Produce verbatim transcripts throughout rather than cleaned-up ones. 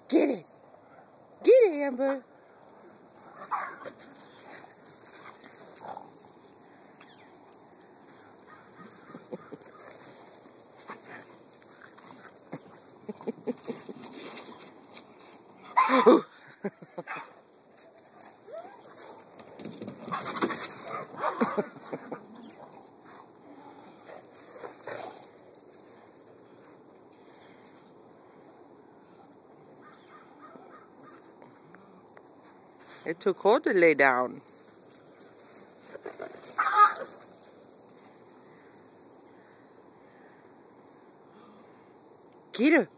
Get it. Get it, Amber. It took her to lay down. Get her.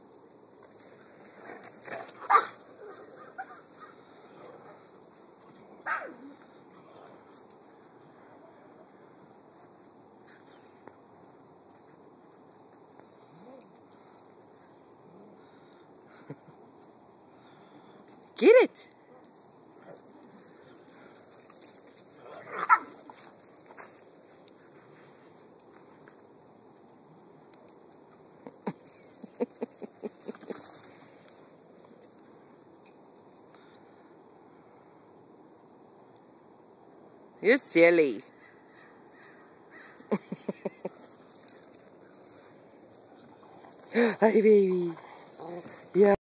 Get it. You're silly. Hi, baby. Yeah.